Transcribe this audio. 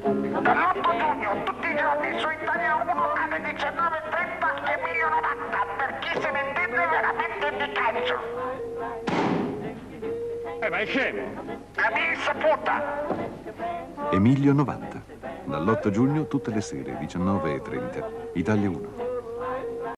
Dall'8 giugno, tutti i giorni su Italia 1 alle 19:30 Emilio 90, per chi se ne intende veramente di calcio. Ma è scemo! A mia insaputa. Emilio 90, dall'8 giugno tutte le sere 19:30, Italia 1.